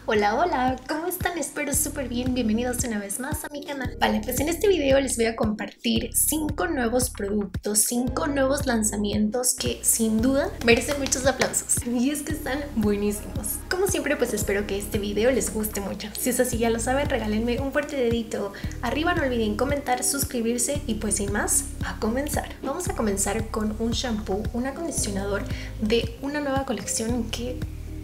Hola, hola, ¿cómo están? Espero súper bien, bienvenidos una vez más a mi canal. Vale, pues en este video les voy a compartir 5 nuevos productos, 5 nuevos lanzamientos que sin duda merecen muchos aplausos. Y es que están buenísimos. Como siempre, pues espero que este video les guste mucho. Si es así, ya lo saben, regálenme un fuerte dedito arriba, no olviden comentar, suscribirse y pues sin más, a comenzar. Vamos a comenzar con un shampoo, un acondicionador de una nueva colección que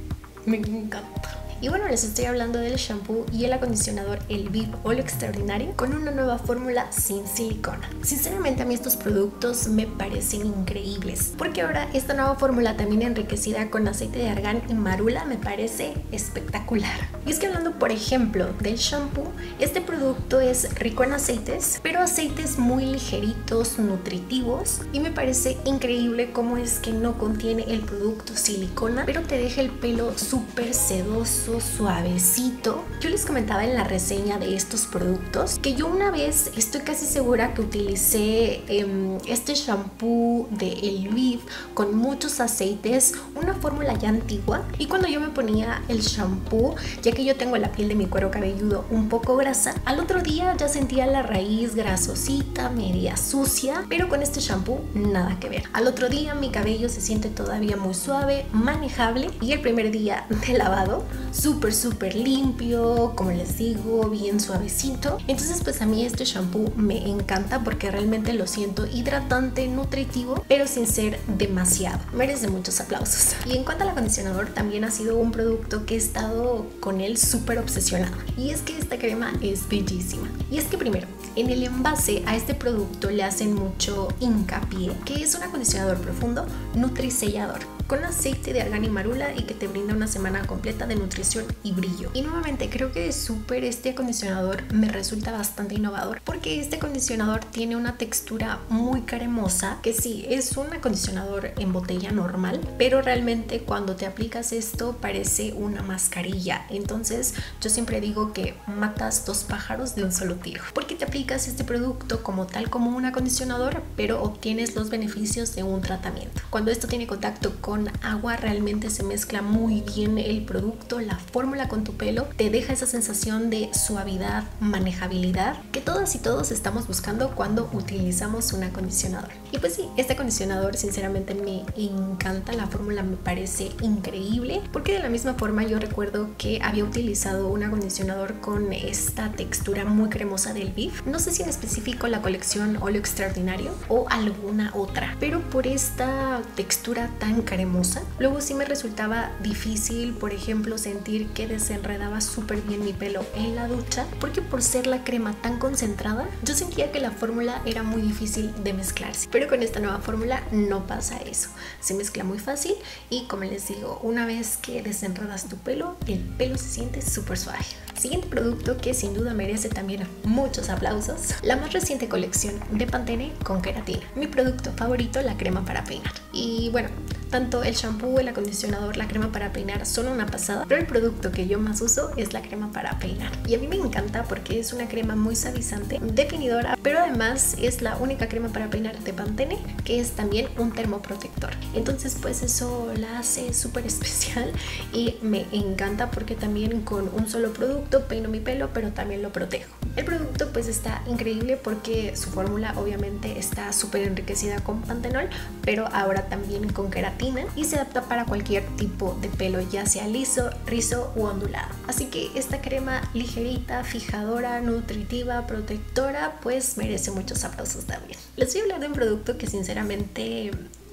me encanta. Y bueno, les estoy hablando del shampoo y el acondicionador El Viv Óleo Extraordinario con una nueva fórmula sin silicona. Sinceramente a mí estos productos me parecen increíbles porque ahora esta nueva fórmula también enriquecida con aceite de argán y marula me parece espectacular. Y es que hablando por ejemplo del shampoo, este producto es rico en aceites, pero aceites muy ligeritos, nutritivos, y me parece increíble cómo es que no contiene el producto silicona, pero te deja el pelo súper sedoso, suavecito. Yo les comentaba en la reseña de estos productos que yo una vez estoy casi segura que utilicé este shampoo de El Viv con muchos aceites, una fórmula ya antigua, y cuando yo me ponía el shampoo, ya que yo tengo la piel de mi cuero cabelludo un poco grasa, al otro día ya sentía la raíz grasosita, media sucia, pero con este shampoo nada que ver. Al otro día mi cabello se siente todavía muy suave, manejable, y el primer día de lavado súper limpio, como les digo, bien suavecito. Entonces pues a mí este shampoo me encanta porque realmente lo siento hidratante, nutritivo, pero sin ser demasiado. Merece muchos aplausos. Y en cuanto al acondicionador, también ha sido un producto que he estado con él súper obsesionada, y es que esta crema es bellísima. Y es que primero, en el envase a este producto le hacen mucho hincapié que es un acondicionador profundo nutrisellador con aceite de argán y marula y que te brinda una semana completa de nutrición y brillo. Y nuevamente creo que de súper este acondicionador me resulta bastante innovador porque este acondicionador tiene una textura muy cremosa, que sí, es un acondicionador en botella normal, pero realmente cuando te aplicas esto parece una mascarilla. Entonces yo siempre digo que matas dos pájaros de un solo tiro, porque te aplicas este producto como tal, como un acondicionador, pero obtienes los beneficios de un tratamiento. Cuando esto tiene contacto con agua, realmente se mezcla muy bien el producto, la fórmula con tu pelo, te deja esa sensación de suavidad, manejabilidad que todas y todos estamos buscando cuando utilizamos un acondicionador. Y pues sí, este acondicionador sinceramente me encanta, la fórmula me parece increíble, porque de la misma forma yo recuerdo que había utilizado un acondicionador con esta textura muy cremosa del Viv, no sé si en específico la colección Óleo Extraordinario o alguna otra, pero por esta textura tan cremosa luego sí me resultaba difícil, por ejemplo, sentir que desenredaba súper bien mi pelo en la ducha, porque por ser la crema tan concentrada, yo sentía que la fórmula era muy difícil de mezclarse. Pero con esta nueva fórmula no pasa eso, se mezcla muy fácil y, como les digo, una vez que desenredas tu pelo, el pelo se siente súper suave. Siguiente producto que sin duda merece también muchos aplausos, la más reciente colección de Pantene con queratina, mi producto favorito, la crema para peinar. Y bueno, tanto el shampoo, el acondicionador, la crema para peinar son una pasada, pero el producto que yo más uso es la crema para peinar. Y a mí me encanta porque es una crema muy suavizante, definidora, pero además es la única crema para peinar de Pantene que es también un termoprotector. Entonces pues eso la hace súper especial y me encanta porque también con un solo producto peino mi pelo, pero también lo protejo. El producto pues está increíble porque su fórmula obviamente está súper enriquecida con pantenol, pero ahora también con queratina, y se adapta para cualquier tipo de pelo, ya sea liso, rizo u ondulado. Así que esta crema ligerita, fijadora, nutritiva, protectora, pues merece muchos aplausos también. Les voy a hablar de un producto que sinceramente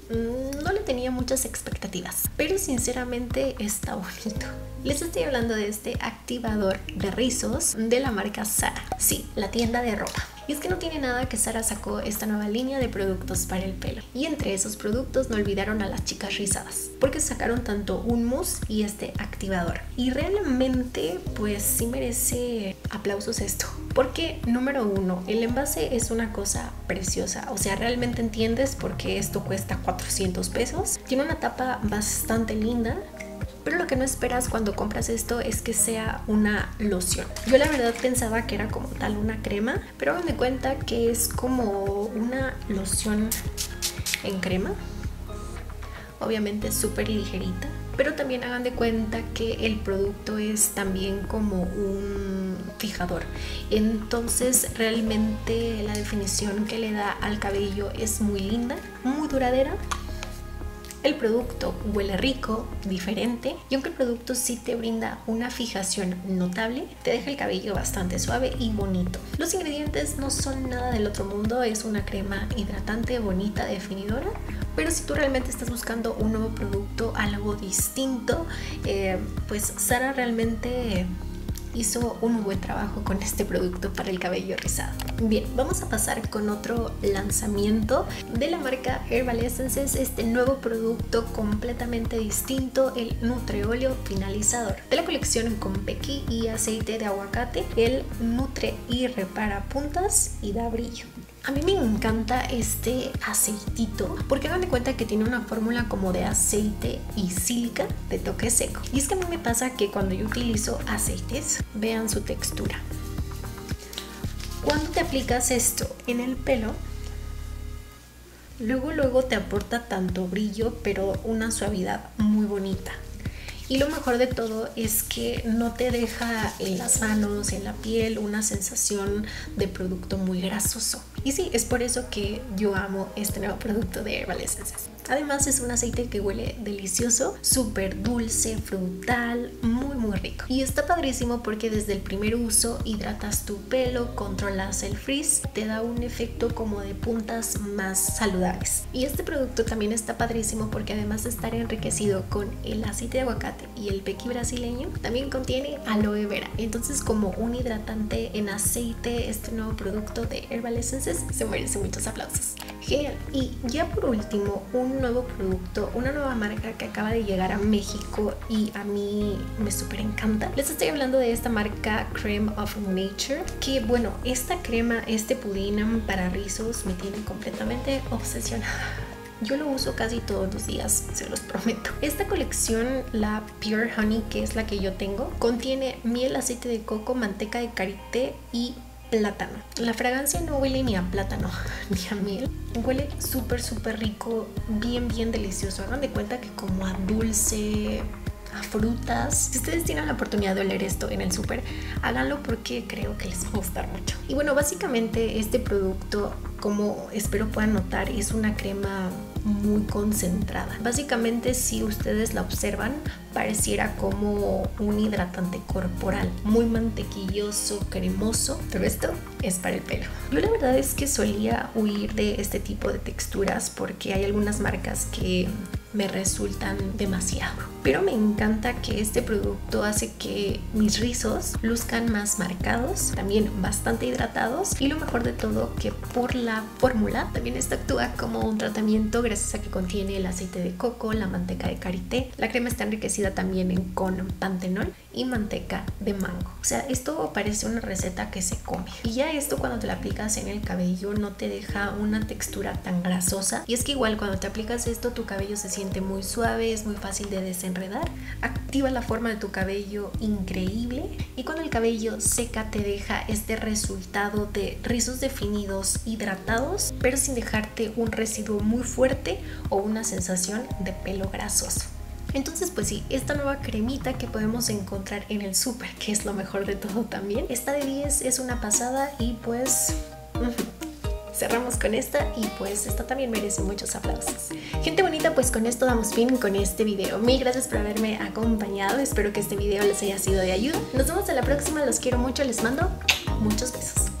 no le tenía muchas expectativas, pero sinceramente está bonito. Les estoy hablando de este activador de rizos de la marca Zara. Sí, la tienda de ropa. Y es que no tiene nada que Zara sacó esta nueva línea de productos para el pelo. Y entre esos productos no olvidaron a las chicas rizadas, porque sacaron tanto un mousse y este activador. Y realmente pues sí merece aplausos esto. Porque número uno, el envase es una cosa preciosa. O sea, realmente entiendes por qué esto cuesta 400 pesos. Tiene una tapa bastante linda. Pero lo que no esperas cuando compras esto es que sea una loción. Yo la verdad pensaba que era como tal una crema, pero me di cuenta que es como una loción en crema. Obviamente súper ligerita. pero también hagan de cuenta que el producto es también como un fijador. Entonces realmente la definición que le da al cabello es muy linda, muy duradera. El producto huele rico, diferente, y aunque el producto sí te brinda una fijación notable, te deja el cabello bastante suave y bonito. Los ingredientes no son nada del otro mundo, es una crema hidratante, bonita, definidora, pero si tú realmente estás buscando un nuevo producto, algo distinto, pues Sara realmente hizo un buen trabajo con este producto para el cabello rizado. Bien, vamos a pasar con otro lanzamiento de la marca Herbal Essences, este nuevo producto completamente distinto, el Nutre-Óleo Finalizador. De la colección con Pequi y aceite de aguacate, el nutre y repara puntas y da brillo. A mí me encanta este aceitito porque hagan de cuenta que tiene una fórmula como de aceite y sílica de toque seco. Y es que a mí me pasa que cuando yo utilizo aceites, vean su textura. Cuando te aplicas esto en el pelo, luego te aporta tanto brillo, pero una suavidad muy bonita. Y lo mejor de todo es que no te deja en las manos, en la piel, una sensación de producto muy grasoso. Y sí, es por eso que yo amo este nuevo producto de Herbal Essences. Además es un aceite que huele delicioso, súper dulce, frutal, muy rico. Y está padrísimo porque desde el primer uso hidratas tu pelo, controlas el frizz, te da un efecto como de puntas más saludables. Y este producto también está padrísimo porque además de estar enriquecido con el aceite de aguacate y el Pequi brasileño, también contiene aloe vera. Entonces como un hidratante en aceite, este nuevo producto de Herbal Essences se merece muchos aplausos. Genial. Y ya por último, un nuevo producto, una nueva marca que acaba de llegar a México y a mí me súper encanta. Les estoy hablando de esta marca Creme of Nature, que bueno, esta crema, este pudín para rizos me tiene completamente obsesionada. Yo lo uso casi todos los días, se los prometo. Esta colección, la Pure Honey, que es la que yo tengo, contiene miel, aceite de coco, manteca de karité y plátano. La fragancia no huele ni a plátano ni a miel, huele súper rico, bien delicioso. Hagan de cuenta que como a dulce, a frutas. Si ustedes tienen la oportunidad de oler esto en el súper, háganlo porque creo que les va a gustar mucho. Y bueno, básicamente este producto, como espero puedan notar, es una crema muy concentrada. Básicamente, si ustedes la observan, pareciera como un hidratante corporal, muy mantequilloso, cremoso, pero esto es para el pelo. Yo la verdad es que solía huir de este tipo de texturas porque hay algunas marcas que me resultan demasiado, pero me encanta que este producto hace que mis rizos luzcan más marcados, también bastante hidratados, y lo mejor de todo que por la fórmula también esto actúa como un tratamiento gracias a que contiene el aceite de coco, la manteca de karité. La crema está enriquecida también con pantenol y manteca de mango. O sea, esto parece una receta que se come. Y ya esto cuando te la aplicas en el cabello no te deja una textura tan grasosa. Y es que igual cuando te aplicas esto tu cabello se siente muy suave, es muy fácil de desenredar, activa la forma de tu cabello increíble, y cuando el cabello seca te deja este resultado de rizos definidos, hidratados, pero sin dejarte un residuo muy fuerte o una sensación de pelo grasoso. Entonces pues sí, esta nueva cremita que podemos encontrar en el súper, que es lo mejor de todo también, está de 10, es una pasada, y pues cerramos con esta, y pues esta también merece muchos aplausos. Gente bonita, pues con esto damos fin con este video. Mil gracias por haberme acompañado, espero que este video les haya sido de ayuda. Nos vemos en la próxima, los quiero mucho, les mando muchos besos.